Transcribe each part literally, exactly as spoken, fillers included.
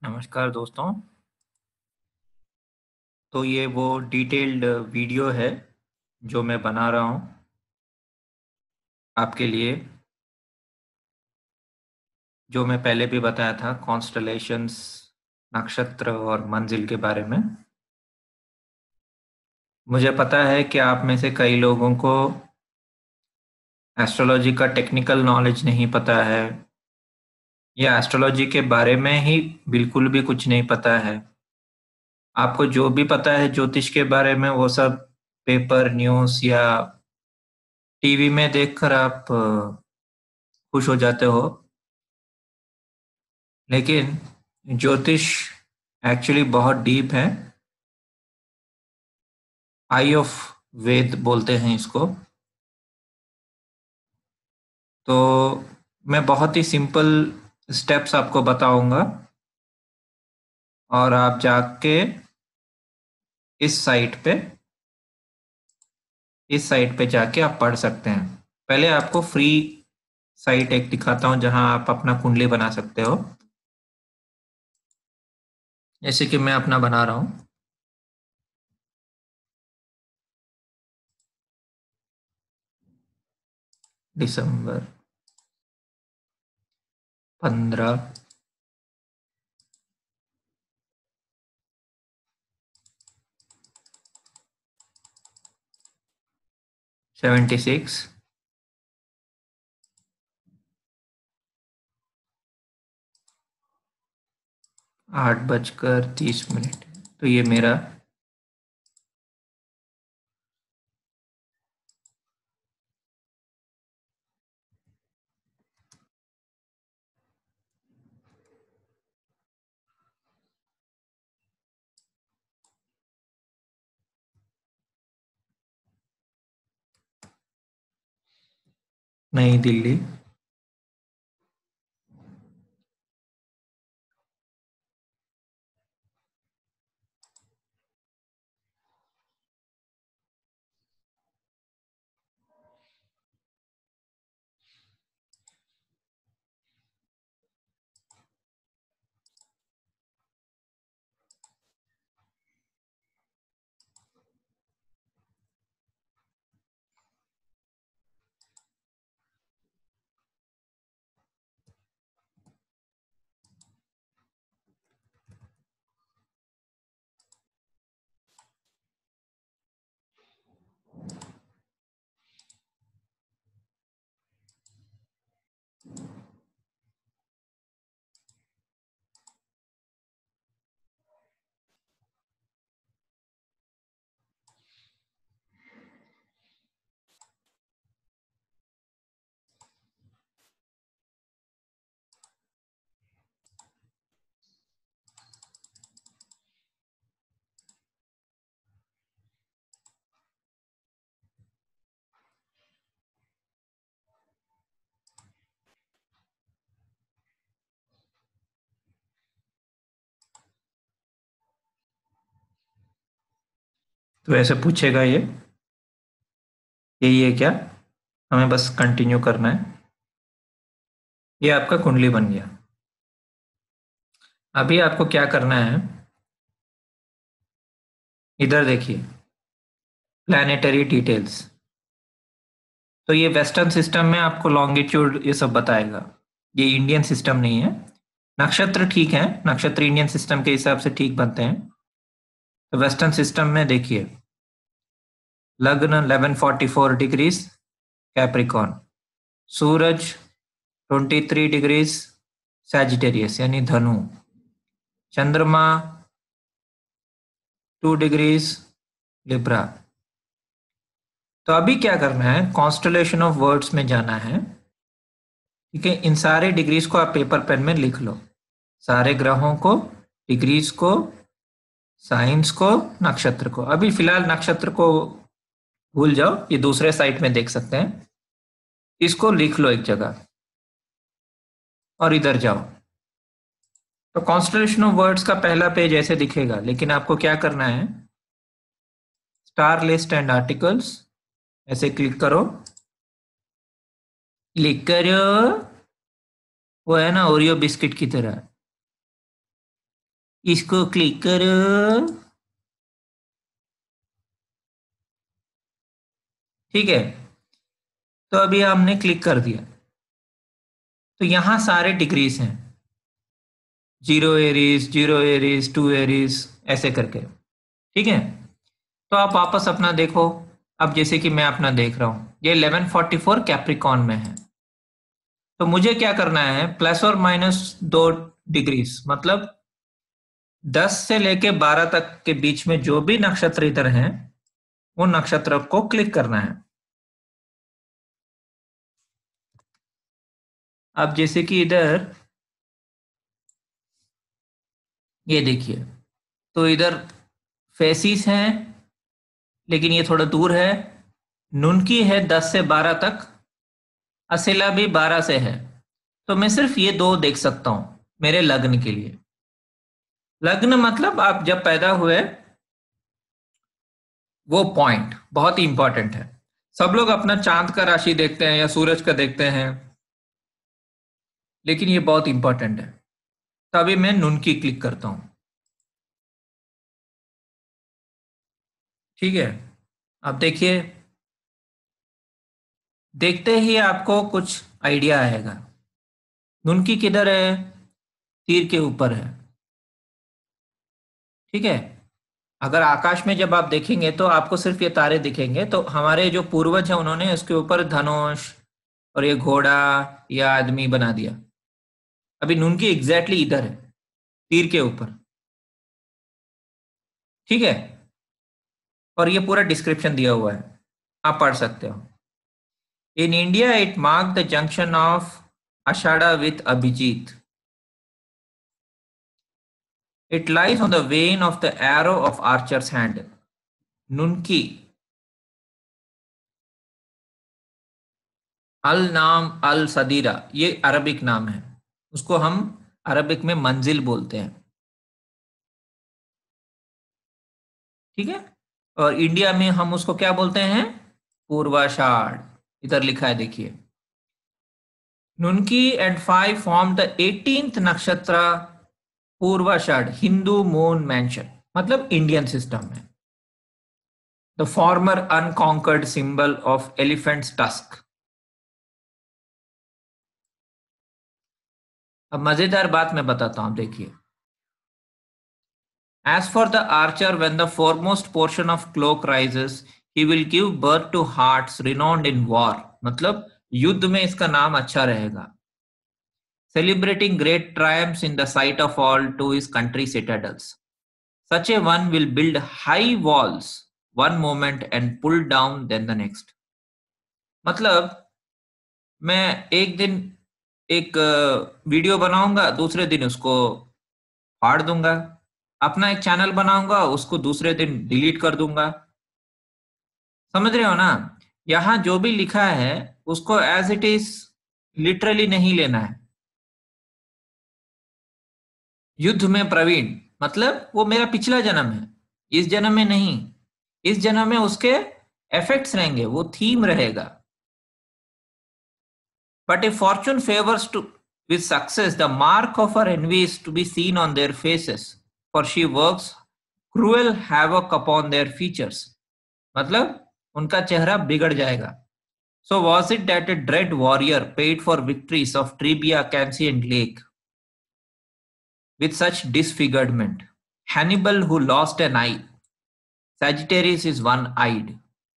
नमस्कार दोस्तों। तो ये वो डिटेल्ड वीडियो है जो मैं बना रहा हूँ आपके लिए, जो मैं पहले भी बताया था कॉन्स्टलेशंस, नक्षत्र और मंजिल के बारे में। मुझे पता है कि आप में से कई लोगों को एस्ट्रोलॉजी का टेक्निकल नॉलेज नहीं पता है या एस्ट्रोलॉजी के बारे में ही बिल्कुल भी कुछ नहीं पता है। आपको जो भी पता है ज्योतिष के बारे में वो सब पेपर, न्यूज़ या टीवी में देखकर आप अ, खुश हो जाते हो। लेकिन ज्योतिष एक्चुअली बहुत डीप है। आई ऑफ वेद बोलते हैं इसको। तो मैं बहुत ही सिंपल स्टेप्स आपको बताऊंगा और आप जाके इस साइट पे इस साइट पे जाके आप पढ़ सकते हैं। पहले आपको फ्री साइट एक दिखाता हूं जहां आप अपना कुंडली बना सकते हो, जैसे कि मैं अपना बना रहा हूं। दिसंबर पंद्रह, सेवेंटी सिक्स, आठ बजकर तीस मिनट। तो ये मेरा नई दिल्ली। तो ऐसे पूछेगा ये यही है क्या, हमें बस कंटिन्यू करना है। ये आपका कुंडली बन गया। अभी आपको क्या करना है, इधर देखिए, प्लानिटरी डिटेल्स। तो ये वेस्टर्न सिस्टम में आपको लॉन्गिट्यूड ये सब बताएगा, ये इंडियन सिस्टम नहीं है। नक्षत्र ठीक है, नक्षत्र इंडियन सिस्टम के हिसाब से ठीक बनते हैं। तो वेस्टर्न सिस्टम में देखिए, लग्न eleven forty four degrees Capricorn, सूरज ट्वेंटी थ्री डिग्रीज सैजिटेरियस यानी धनु, चंद्रमा टू डिग्रीज लिब्रा। तो अभी क्या करना है, कॉन्स्टलेशन ऑफ वर्ड्स में जाना है। ठीक है, इन सारे डिग्रीज को आप पेपर पेन में लिख लो, सारे ग्रहों को, डिग्रीज को, साइंस को, नक्षत्र को। अभी फिलहाल नक्षत्र को भूल जाओ, ये दूसरे साइट में देख सकते हैं। इसको लिख लो एक जगह और इधर जाओ। तो कॉन्स्टलेशन ऑफ वर्ड्स का पहला पेज ऐसे दिखेगा, लेकिन आपको क्या करना है, स्टार लिस्ट एंड आर्टिकल्स ऐसे क्लिक करो। क्लिक करो, वो है ना ओरियो बिस्किट की तरह। इसको क्लिक करो। ठीक है, तो अभी हमने क्लिक कर दिया, तो यहां सारे डिग्रीज हैं, zero Aries, zero Aries, two Aries, ऐसे करके। ठीक है, तो आप वापस अपना देखो। अब जैसे कि मैं अपना देख रहा हूं, ये इलेवन फोर्टी फोर कैप्रिकॉन में है, तो मुझे क्या करना है, प्लस और माइनस दो डिग्रीज, मतलब दस से लेके बारह तक के बीच में जो भी नक्षत्र इधर हैं, वो नक्षत्र को क्लिक करना है। अब जैसे कि इधर ये देखिए, तो इधर फेसिस है, लेकिन ये थोड़ा दूर है। नुनकी है दस से बारह तक, असेला भी बारह से है, तो मैं सिर्फ ये दो देख सकता हूं मेरे लग्न के लिए। लग्न मतलब आप जब पैदा हुए, वो पॉइंट बहुत ही इंपॉर्टेंट है। सब लोग अपना चांद का राशि देखते हैं या सूरज का देखते हैं, लेकिन ये बहुत इंपॉर्टेंट है। तो अभी मैं नुनकी क्लिक करता हूं। ठीक है, अब देखिए, देखते ही आपको कुछ आइडिया आएगा। नुनकी किधर है, तीर के ऊपर है। ठीक है, अगर आकाश में जब आप देखेंगे तो आपको सिर्फ ये तारे दिखेंगे, तो हमारे जो पूर्वज हैं उन्होंने इसके ऊपर धनुष और ये घोड़ा या आदमी बना दिया। अभी नुनकी एग्जैक्टली इधर है, तीर के ऊपर। ठीक है, और ये पूरा डिस्क्रिप्शन दिया हुआ है, आप पढ़ सकते हो। In India it mark the junction of Ashadha with Abhijit. It lies on the vane of the arrow of archer's hand. Nunki al नाम अल सदीरा, ये अरबिक नाम है, उसको हम अरबिक में मंजिल बोलते हैं। ठीक है, और इंडिया में हम उसको क्या बोलते हैं, पूर्वाषाढ़। इधर लिखा है देखिए, Nunki and five form the eighteenth nakshatra Purvashadha Hindu moon mansion, मतलब इंडियन सिस्टम में the former unconquered symbol of elephant's tusk. अब मजेदार बात मैं बताता हूं, देखिए। As for the archer, when the foremost portion of cloak rises, he will give birth to hearts renowned in war. मतलब युद्ध में इसका नाम अच्छा रहेगा। Celebrating great triumphs in the sight of all to his country citadels. Such a one will build high walls one moment and pull down then the next. मतलब मैं एक दिन एक वीडियो बनाऊंगा, दूसरे दिन उसको फाड़ दूंगा। अपना एक चैनल बनाऊंगा, उसको दूसरे दिन डिलीट कर दूंगा। समझ रहे हो ना? यहां जो भी लिखा है उसको एज इट इज लिटरली नहीं लेना है। युद्ध में प्रवीण मतलब वो मेरा पिछला जन्म है, इस जन्म में नहीं। इस जन्म में उसके इफेक्ट्स रहेंगे, वो थीम रहेगा। But if fortune favors to with success, the mark of her envy is to be seen on their faces, for she works cruel havoc upon their features. मतलब उनका चेहरा बिगड़ जाएगा। So was it that a dread warrior paid for victories of Trebia, Cancy and Lake with such disfigurement? Hannibal who lost an eye. Sagittarius is one-eyed.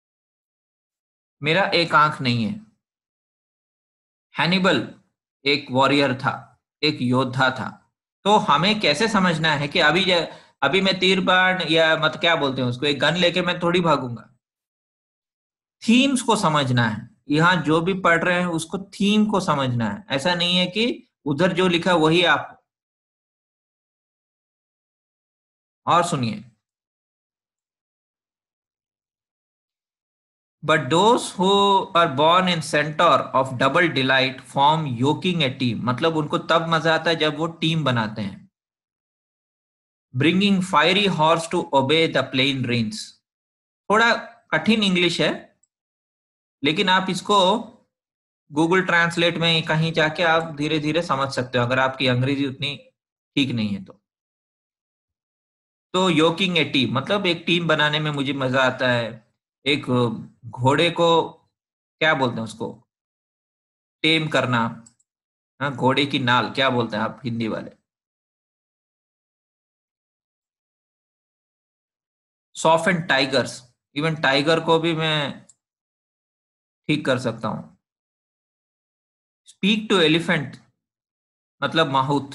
मेरा एक आंख नहीं है। हैनिबल एक वॉरियर था, एक योद्धा था। तो हमें कैसे समझना है कि अभी अभी मैं तीर बाण या मत क्या बोलते हैं उसको, एक गन लेके मैं थोड़ी भागूंगा। थीम्स को समझना है, यहां जो भी पढ़ रहे हैं उसको थीम को समझना है। ऐसा नहीं है कि उधर जो लिखा वही आप। और सुनिए, but those who are born in centre of double delight form yoking a team. मतलब उनको तब मजा आता है जब वो टीम बनाते हैं। Bringing fiery horse to obey the plain reins. थोड़ा कठिन इंग्लिश है, लेकिन आप इसको गूगल ट्रांसलेट में कहीं जाके आप धीरे धीरे समझ सकते हो, अगर आपकी अंग्रेजी उतनी ठीक नहीं है तो। तो योकिंग ए टीम मतलब एक टीम बनाने में मुझे मजा आता है। एक घोड़े को क्या बोलते हैं उसको, टेम करना। हाँ, घोड़े की नाल क्या बोलते हैं आप हिंदी वाले? Soft and tigers, even tiger को भी मैं ठीक कर सकता हूँ। स्पीक टू एलिफेंट मतलब माहूत।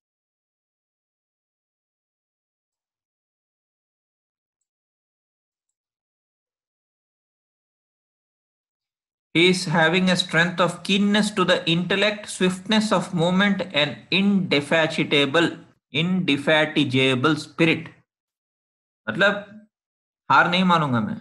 He is having a strength of keenness to the intellect, swiftness of movement, and indefatigable, indefatigable spirit। मतलब हार नहीं मानूंगा मैं।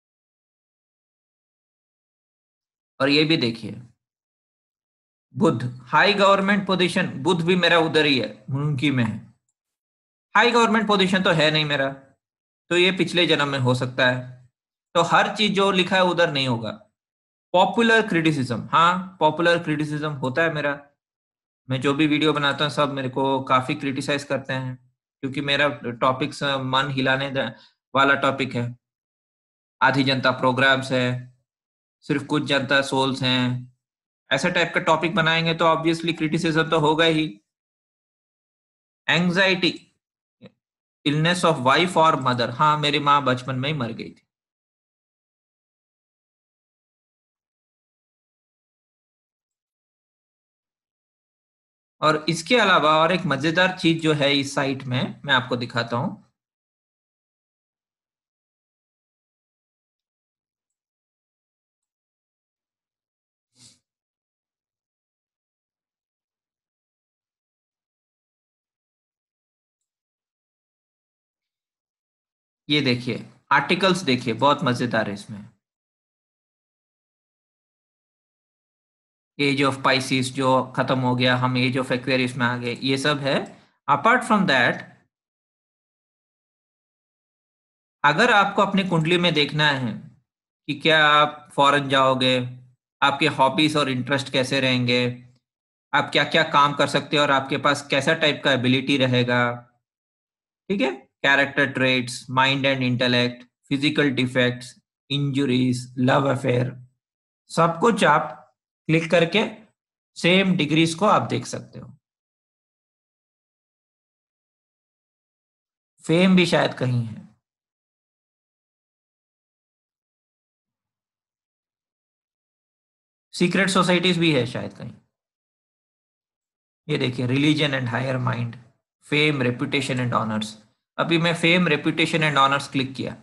और ये भी देखिए, Budh high government position, Budh भी मेरा उधर ही है, उनकी में है। हाई गवर्नमेंट पोजीशन तो है नहीं मेरा, तो ये पिछले जन्म में हो सकता है। तो हर चीज जो लिखा है उधर नहीं होगा। पॉपुलर क्रिटिसिज्म, हाँ पॉपुलर क्रिटिसिज्म होता है मेरा। मैं जो भी वीडियो बनाता हूँ सब मेरे को काफी क्रिटिसाइज करते हैं, क्योंकि मेरा टॉपिक मन हिलाने द- वाला टॉपिक है। आधी जनता प्रोग्राम्स है, सिर्फ कुछ जनता सोल्स हैं, ऐसा टाइप का टॉपिक बनाएंगे तो ऑब्वियसली क्रिटिसिज्म तो होगा ही। एंजाइटी, इलनेस ऑफ वाइफ और मदर, हाँ मेरी माँ बचपन में ही मर गई थी। और इसके अलावा और एक मजेदार चीज जो है इस साइट में मैं आपको दिखाता हूँ। ये देखिए, आर्टिकल्स देखिए, बहुत मजेदार है इसमें। एज ऑफ पाइसिस जो खत्म हो गया, हम एज ऑफ एक्वेरियस में आ गए, ये सब है। अपार्ट फ्रॉम दैट, अगर आपको अपनी कुंडली में देखना है कि क्या आप फॉरेन जाओगे, आपके हॉबीज और इंटरेस्ट कैसे रहेंगे, आप क्या क्या काम कर सकते हो और आपके पास कैसा टाइप का एबिलिटी रहेगा, ठीक है, character traits, mind and intellect, physical defects, injuries, love affair, सब कुछ आप क्लिक करके सेम डिग्रीज को आप देख सकते हो। फेम भी शायद कहीं है। सीक्रेट सोसाइटीज भी है शायद कहीं। ये देखिए, religion and higher mind, fame reputation and honours. अभी मैं fame reputation and honours click किया,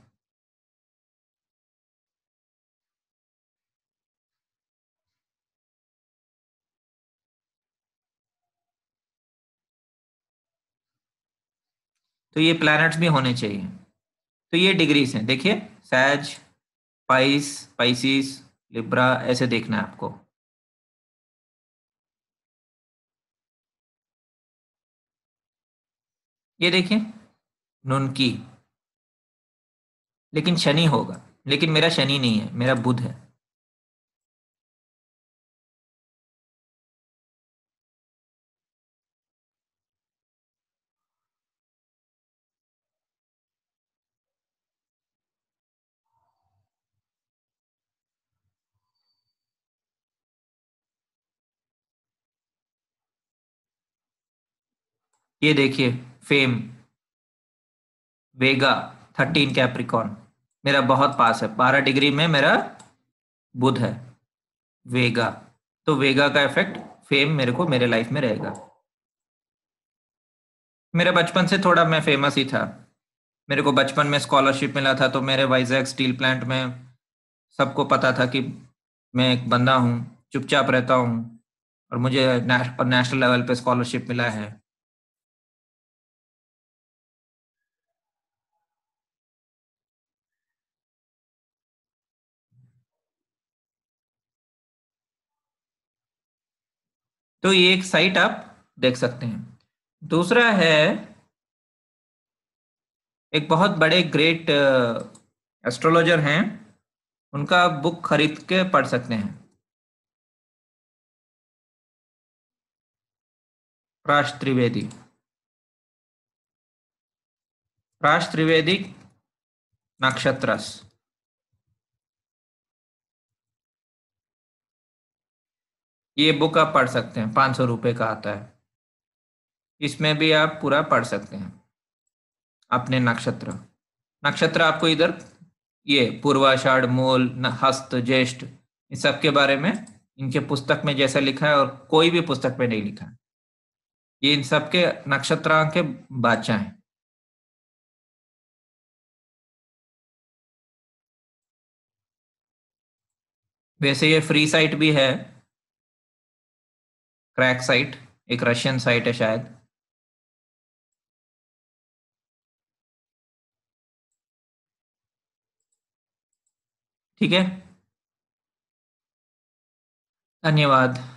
तो ये प्लैनेट्स भी होने चाहिए। तो ये डिग्रीज हैं देखिए, सैज, पाइस, पाइसिस, लिब्रा, ऐसे देखना है आपको। ये देखिए, नुनकी, लेकिन शनि होगा, लेकिन मेरा शनि नहीं है, मेरा बुध है। ये देखिए, फेम, वेगा, थर्टीन कैप्रिकॉन, मेरा बहुत पास है, बारह डिग्री में मेरा बुध है, वेगा। तो वेगा का इफेक्ट, फेम मेरे को मेरे लाइफ में रहेगा। मेरे बचपन से थोड़ा मैं फेमस ही था। मेरे को बचपन में स्कॉलरशिप मिला था, तो मेरे वाइजैक स्टील प्लांट में सबको पता था कि मैं एक बंदा हूँ, चुपचाप रहता हूँ, और मुझे नेश, और नेशनल लेवल पे स्कॉलरशिप मिला है। तो ये एक साइट आप देख सकते हैं। दूसरा है, एक बहुत बड़े ग्रेट एस्ट्रोलॉजर हैं, उनका बुक खरीद के पढ़ सकते हैं। राज त्रिवेदी। प्राश त्रिवेदी नक्षत्रस। ये बुक आप पढ़ सकते हैं, पाँच सौ रुपये का आता है। इसमें भी आप पूरा पढ़ सकते हैं अपने नक्षत्र। नक्षत्र आपको इधर ये पूर्वाषाढ़, मूल, न- हस्त, ज्येष्ठ, इन सब के बारे में इनके पुस्तक में जैसा लिखा है और कोई भी पुस्तक में नहीं लिखा है। ये इन सब के नक्षत्रांक के बादशाह हैं। वैसे ये फ्री साइट भी है, क्रैक साइट, एक रशियन साइट है शायद। ठीक है, धन्यवाद।